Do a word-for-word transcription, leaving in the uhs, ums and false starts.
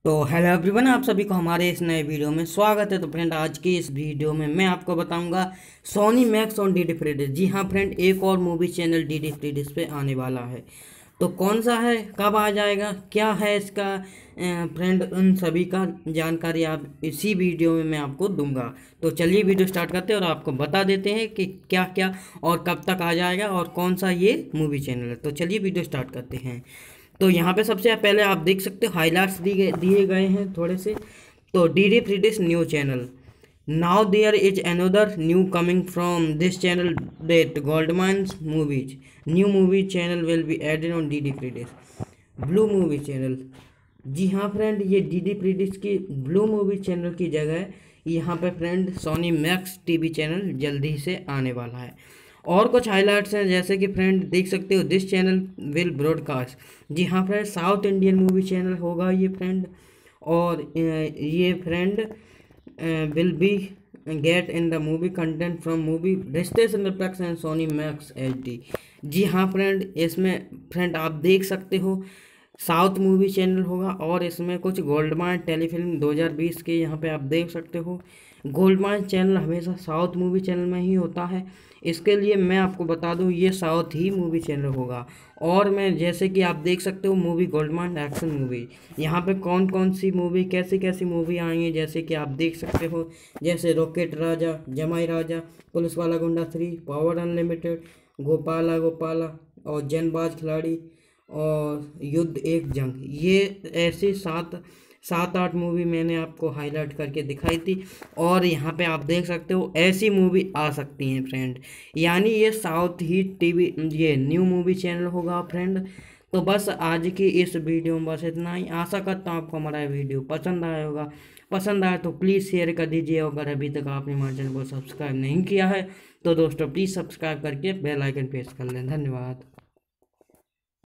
तो hello everyone, आप सभी को हमारे इस नए वीडियो में स्वागत है। तो फ्रेंड, आज की इस वीडियो में मैं आपको बताऊंगा Sony Max on D D free dish. जी हाँ फ्रेंड, एक और movie channel D D free dish पे आने वाला है। तो कौन सा है, कब आ जाएगा, क्या है इसका फ्रेंड, उन सभी का जानकारी आप इसी वीडियो में मैं आपको दूंगा। तो चलिए वीडियो स्टार्ट करते हैं और आपको बता देते हैं कि क्या क्या और कब तक आ जाएगा और कौन सा ये मूवी चैनल है। तो चलिए वीडियो स्टार्ट करते हैं। तो यहाँ पे सबसे पहले आप देख सकते हो हाईलाइट्स दिए दिए गए हैं थोड़े से। तो D D free dish new channel, now there is another new coming from this channel that Goldmines movies, new movie channel will be added on D D free dish, blue movie channel. जी हाँ friend, ये D D free dish की blue movie channel की जगह यहाँ पे friend Sony Max TV channel जल्दी से आने वाला है। और कुछ हाइलाइट्स हैं, जैसे कि फ्रेंड देख सकते हो दिस चैनल विल ब्रॉडकास्ट। जी हाँ friend, South Indian movie channel होगा ये फ्रेंड। और ये friend will be get in the movie content from movie Rishtey Cineplex and Sony Max H D. जी हाँ फ्रेंड, इसमें फ्रेंड आप देख सकते हो साउथ मूवी चैनल होगा और इसमें कुछ गोल्डमाइन टेलीफिल्म दो हज़ार बीस के यहाँ पे आप देख सकते हो। गोल्डमाइन चैनल हमेशा साउथ मूवी चैनल में ही होता है, इसके लिए मैं आपको बता दूं ये साउथ ही मूवी चैनल होगा। और मैं जैसे कि आप देख सकते हो मूवी गोल्डमाइन एक्शन मूवी, यहाँ पे कौन कौन सी मूवी कैसी कैसी मूवी आई हैं जैसे कि आप देख सकते हो, जैसे रॉकेट राजा, जमाई राजा, पुलिस वाला Gunda three, power unlimited, Gopala Gopala और जनबाज खिलाड़ी और युद्ध एक जंग। ये ऐसी सात सात आठ मूवी मैंने आपको हाईलाइट करके दिखाई थी। और यहाँ पे आप देख सकते हो ऐसी मूवी आ सकती हैं फ्रेंड, यानी ये साउथ ही टीवी ये न्यू मूवी चैनल होगा फ्रेंड। तो बस आज की इस वीडियो में बस इतना ही। आशा करता हूँ आपको हमारा वीडियो पसंद आया होगा। पसंद आया तो प्लीज़ शेयर कर दीजिए। अगर अभी तक आपने हमारे चैनल को सब्सक्राइब नहीं किया है तो दोस्तों प्लीज़ सब्सक्राइब करके बेल आइकन प्रेस कर लें। धन्यवाद।